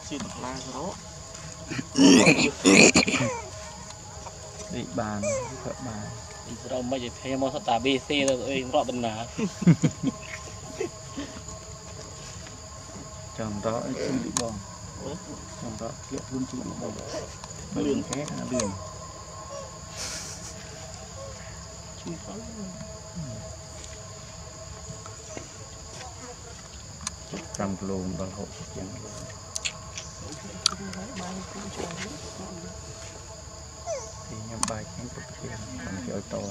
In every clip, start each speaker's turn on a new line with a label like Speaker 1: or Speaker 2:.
Speaker 1: xịt lá đó
Speaker 2: đi bàn vợ bàn
Speaker 1: đi rồi mấy cái phê mô tả BC rồi rõ bình nà
Speaker 2: chồng đó chưa bị bom chồng đó liệu luôn chưa bị bom lươn thế là lươn trăm lùm bằng hộ chẳng thì nhằm bài chén tục kia còn kiểu to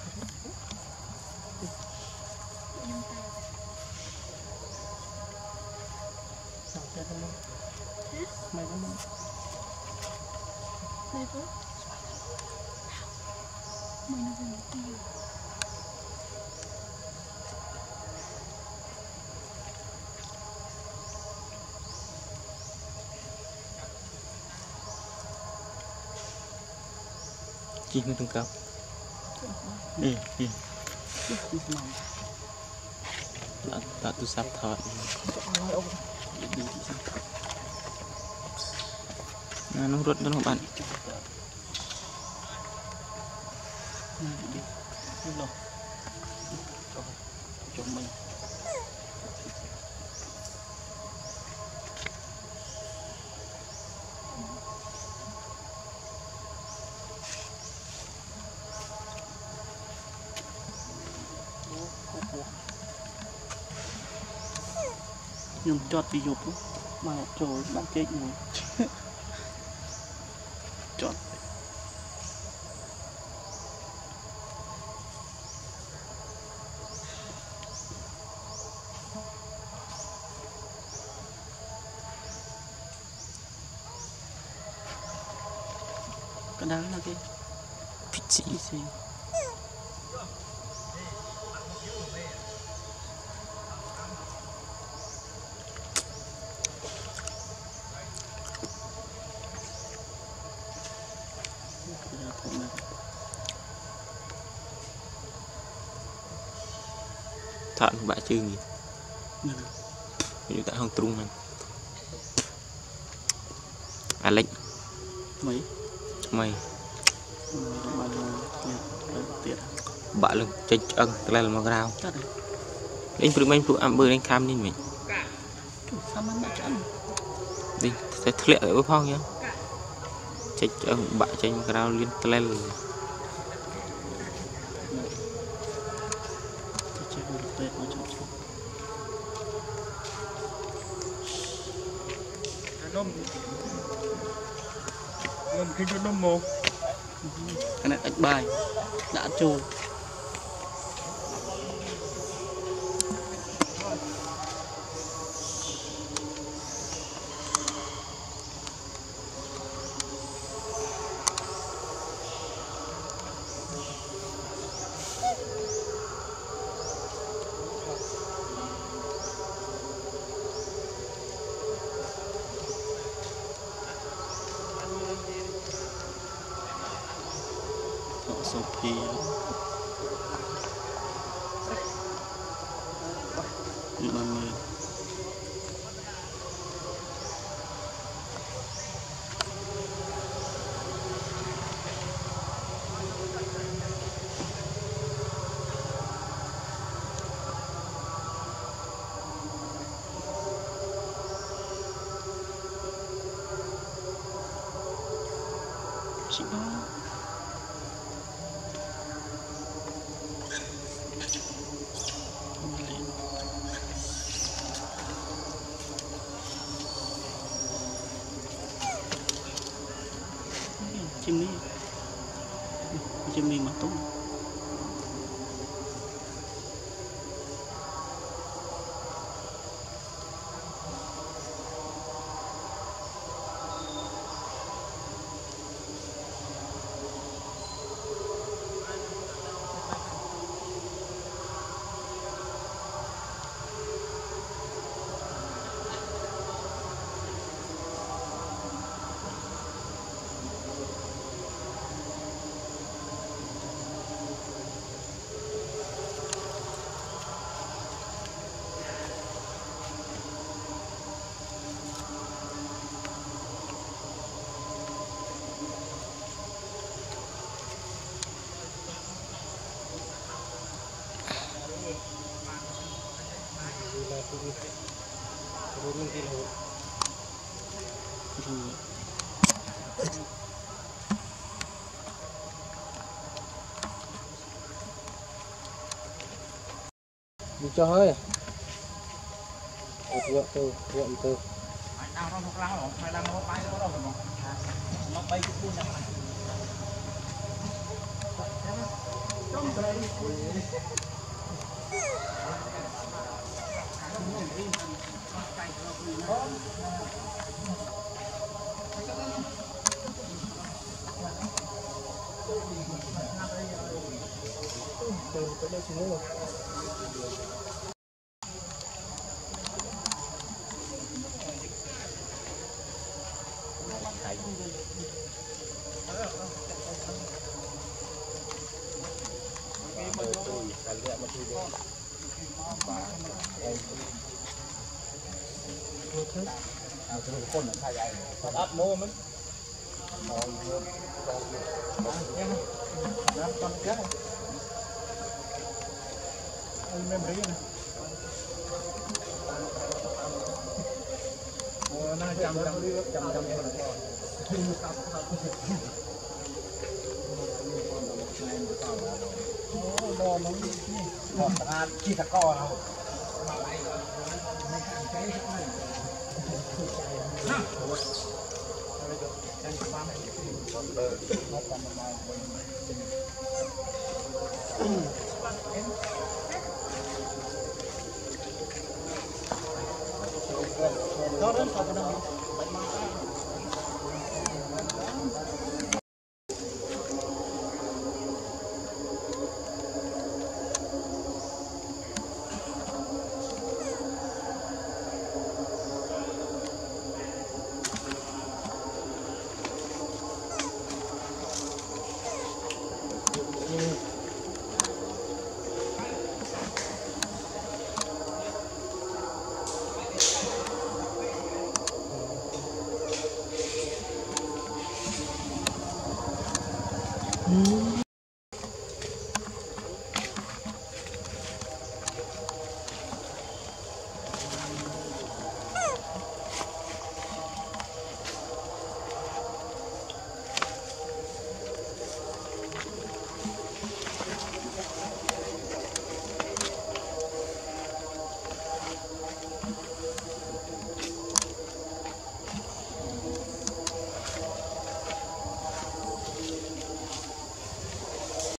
Speaker 1: chi mới cao đã tu sắp thọt nó rút nó bạn chúng mình nhung chọt đi dục mà trời bạn chết rồi chọt cái đáng là cái vị trí gì thợ bạ chưa gì như tại hông trung này Alex mấy mày bạ luôn chơi ân lên là một rau lên phụ mình phụ ăn bơi lên cam đi mình đi sẽ thịt lẹ ở phong nhá chơi ân bạ chơi một rau lên lên
Speaker 2: nôm khi cho nôm mồ
Speaker 1: cái này ếch bài đã trôi Sophie Mami chị ba chim mi mà tốt
Speaker 2: đi cho hơi ruộng từ nó bay cái buôn này con nó thay dài áp mô mình con chết anh em đấy này nó chăm đo nó ngọt ra chi thằng co nào nó đến